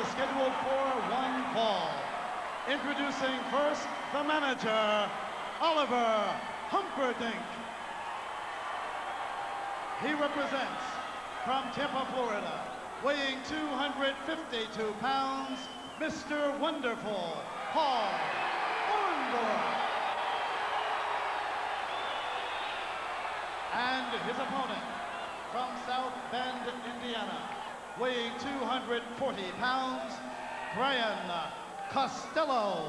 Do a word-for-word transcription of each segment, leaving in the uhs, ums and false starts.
is scheduled for one fall. Introducing first, the manager, Oliver Humperdink. He represents from Tampa, Florida, weighing two hundred fifty-two pounds, Mister Wonderful, Paul Orndorff. And his opponent, from South Bend, Indiana, weighing two hundred forty pounds, Brian Costello.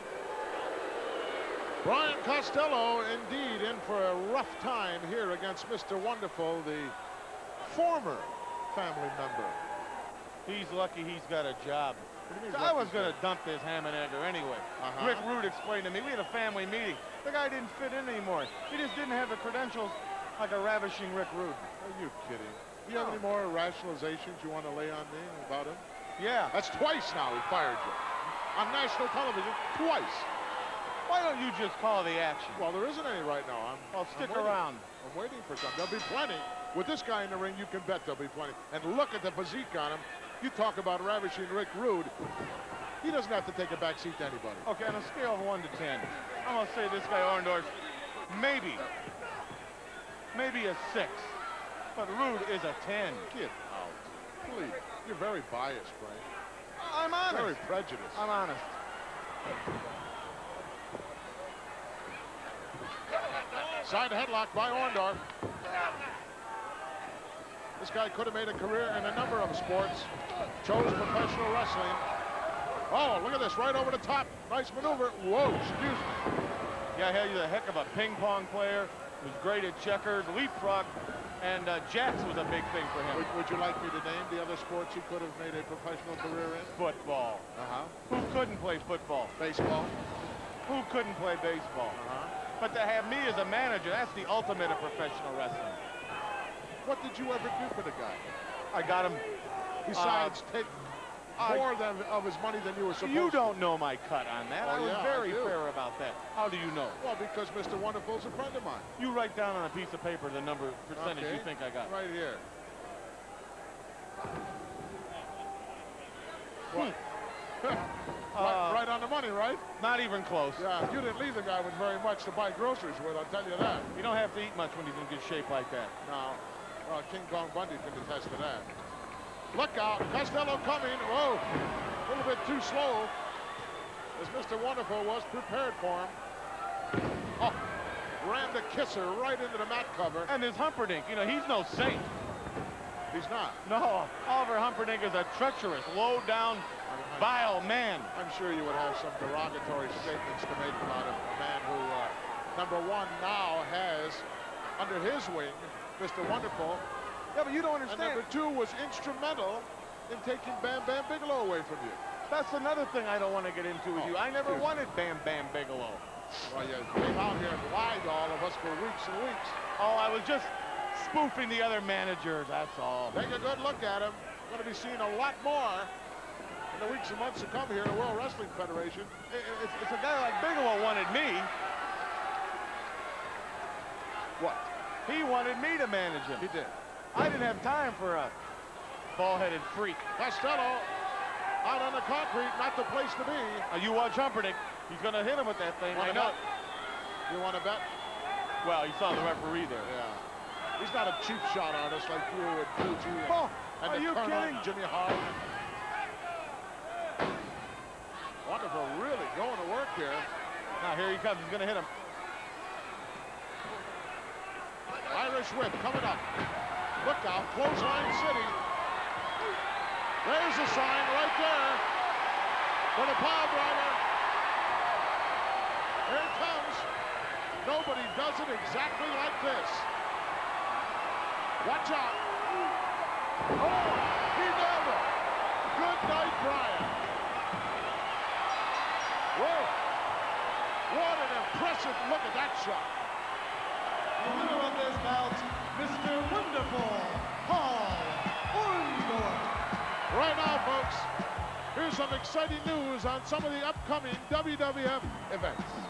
Brian Costello, indeed, in for a rough time here against Mister Wonderful, the former family member. He's lucky he's got a job. So I was going to dump this ham and egger anyway. Uh-huh. Rick Rude explained to me, we had a family meeting. The guy didn't fit in anymore. He just didn't have the credentials like a ravishing Rick Rude. Are you kidding? Do you No. have any more rationalizations you want to lay on me about him? Yeah. That's twice now he fired you. On national television, twice. Why don't you just call the action? Well, there isn't any right now. I'm, Well, stick I'm waiting. around. I'm waiting for some. There'll be plenty. With this guy in the ring, you can bet there'll be plenty. And look at the physique on him. You talk about ravishing Rick Rude. He doesn't have to take a back seat to anybody. Okay, on a scale of one to ten, I'm gonna say this guy Orndorff, maybe, maybe a six, but Rude is a ten. Get out, please. You're very biased, Frank. I'm honest. Very prejudiced. I'm honest. Side headlock by Orndorff. This guy could have made a career in a number of sports. Chose professional wrestling. Oh, look at this, right over the top. Nice maneuver. Whoa, excuse me. Yeah, he's a heck of a ping pong player. Was great at checkers, leapfrog, and uh, jacks was a big thing for him. Would, would you like me to name the other sports he could have made a professional career in? Football. Uh-huh. Who couldn't play football? Baseball. Who couldn't play baseball? Uh-huh. But to have me as a manager, that's the ultimate of professional wrestling. What did you ever do for the guy? I got him. Besides Uh, take I- more than of his money than you were supposed You to. don't know my cut on that. Oh, I was yeah, I very do. fair about that. How do you know? Well, because Mister Wonderful's a friend of mine. You write down on a piece of paper the number percentage Okay. you think I got. Right here. Hmm. right, Uh, right on the money, right? Not even close. Yeah, you didn't leave the guy with very much to buy groceries with, I'll tell you that. You don't have to eat much when he's in good shape like that. No, well, King Kong Bundy can attest to that. Look out, Costello coming. Whoa, a little bit too slow, as Mister Wonderful was prepared for him. Oh, ran the kisser right into the mat cover. And this Humperdink, you know, he's no saint. He's not. No, Oliver Humperdink is a treacherous, low-down, vile man. I'm sure you would have some derogatory statements to make about him. A man who, uh, number one, now has, under his wing, Mister Wonderful. Yeah, but you don't And understand. number two was instrumental in taking Bam Bam Bigelow away from you. That's another thing I don't want to get into with Oh, you. I never excuse me. wanted Bam Bam Bigelow. Well, you came out here and lied to all of us for weeks and weeks. Oh, I was just spoofing the other managers, that's all. Take a good look at him. Going to be seeing a lot more in the weeks and months to come here in the World Wrestling Federation. It- It's, it's a guy like Bigelow wanted me. What? He wanted me to manage him. He did. I didn't have time for a ball-headed freak. Costello out on the concrete, not the place to be. Uh, you watch Humperdink. He's going to hit him with that thing. Wanna I know. bet? You want to bet? Well, you saw the referee there. Yeah. He's not a cheap shot artist like you and Fuji and, Oh, and are the you Colonel kidding? and Jimmy Hart. Wonderful really going to work here. Now, here he comes. He's going to hit him. Irish whip coming up. Look out, clothesline city. There's a sign right there for the pile driver. Here it comes. Nobody does it exactly like this. Watch out. Oh, he nailed it. Good night, Brian. Whoa. What an impressive look at that shot. The winner of this bout, Mister Wonderful, Paul Orndorff. Right now, folks, here's some exciting news on some of the upcoming W W F events.